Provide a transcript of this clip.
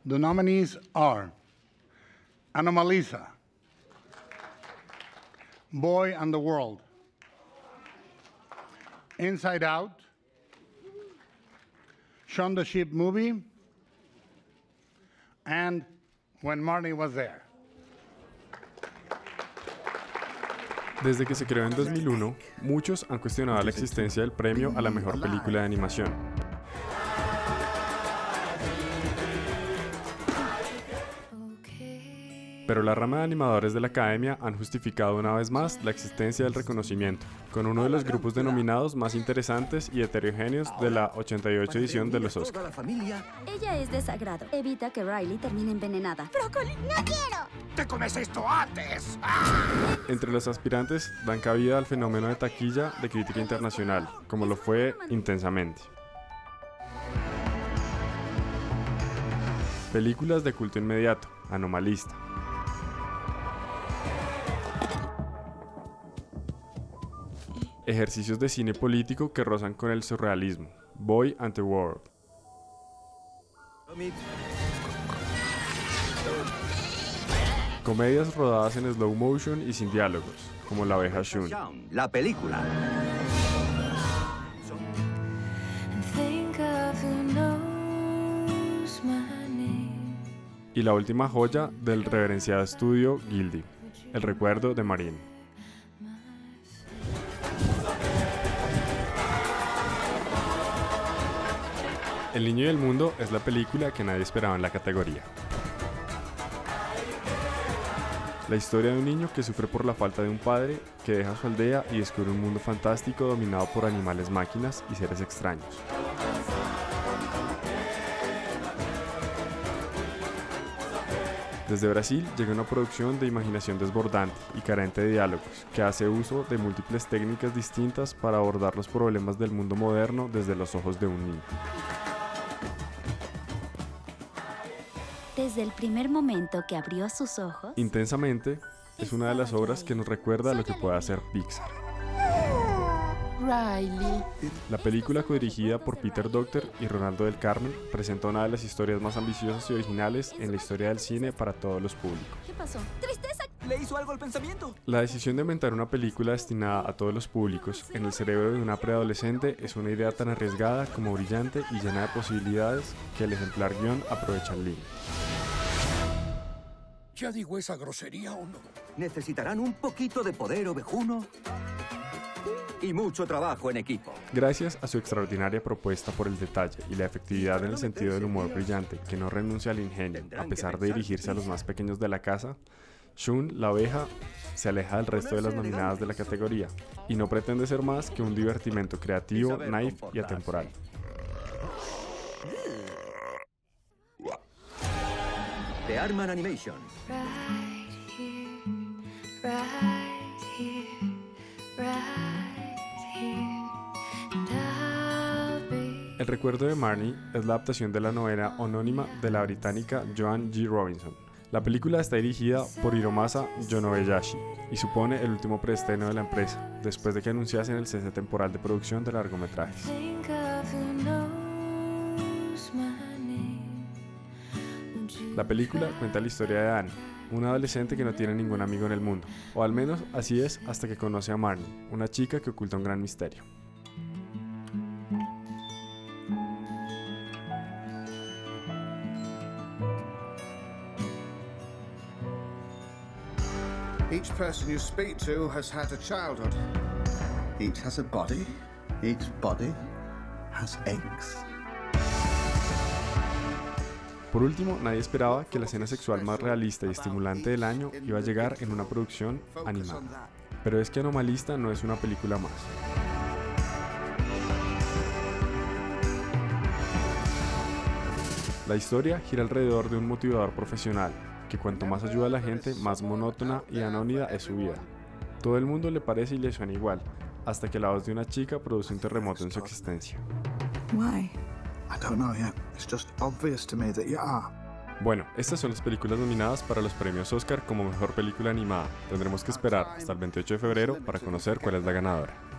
The nominees are Anomalisa, Boy and the World, Inside Out, Shaun the Sheep Movie, and When Marnie Was There. Desde que se creó en 2001, muchos han cuestionado la existencia del premio a la mejor película de animación. Pero la rama de animadores de la Academia han justificado una vez más la existencia del reconocimiento, con uno de los grupos denominados más interesantes y heterogéneos de la 88 edición de los Oscar. Ella es desagrado. Evita que Riley termine envenenada. ¡Brócoli! ¡No quiero! ¡Te comes esto antes! Entre los aspirantes dan cabida al fenómeno de taquilla de crítica internacional, como lo fue Intensamente. Películas de culto inmediato, Anomalista. Ejercicios de cine político que rozan con el surrealismo, Boy and the World. Comedias rodadas en slow motion y sin diálogos, como La abeja Shun. La película. Y la última joya del reverenciado estudio Gildy, El recuerdo de Marine. El niño y el mundo es la película que nadie esperaba en la categoría. La historia de un niño que sufre por la falta de un padre, que deja su aldea y descubre un mundo fantástico dominado por animales, máquinas y seres extraños. Desde Brasil llega una producción de imaginación desbordante y carente de diálogos, que hace uso de múltiples técnicas distintas para abordar los problemas del mundo moderno desde los ojos de un niño. Desde el primer momento que abrió sus ojos... Intensamente es una de las obras que nos recuerda lo que puede hacer Pixar. Riley. La película, codirigida por Peter Docter y Ronaldo del Carmen, presenta una de las historias más ambiciosas y originales en la historia del cine para todos los públicos. ¿Qué pasó? ¡Tristeza! ¿Le hizo algo al pensamiento? La decisión de inventar una película destinada a todos los públicos en el cerebro de una preadolescente es una idea tan arriesgada como brillante y llena de posibilidades que el ejemplar guión aprovecha al límite. ¿Ya digo esa grosería o no? Necesitarán un poquito de poder ovejuno y mucho trabajo en equipo. Gracias a su extraordinaria propuesta por el detalle y la efectividad en el sentido del humor brillante, que no renuncia al ingenio a pesar de dirigirse a los más pequeños de la casa, Shun, la abeja, se aleja del resto de las nominadas de la categoría y no pretende ser más que un divertimento creativo, naif y atemporal. The Arman Animation. El recuerdo de Marnie es la adaptación de la novela homónima de la británica Joanne G. Robinson. La película está dirigida por Hiromasa Yonebayashi y supone el último preestreno de la empresa, después de que anunciasen el cese temporal de producción de largometrajes. La película cuenta la historia de Annie, una adolescente que no tiene ningún amigo en el mundo, o al menos así es hasta que conoce a Marnie, una chica que oculta un gran misterio. Each person you speak to has had a childhood. Each has a body. Each body has eggs. Por último, nadie esperaba que la escena sexual más realista y estimulante del año iba a llegar en una producción animada. Pero es que Anomalista no es una película más. La historia gira alrededor de un motivador profesional, que cuanto más ayuda a la gente, más monótona y anónida es su vida. Todo el mundo le parece y le suena igual, hasta que la voz de una chica produce un terremoto en su existencia. Why? I don't know yet. It's just obvious to me that you are. Bueno, estas son las películas nominadas para los premios Oscar como mejor película animada. Tendremos que esperar hasta el 28 de febrero para conocer cuál es la ganadora.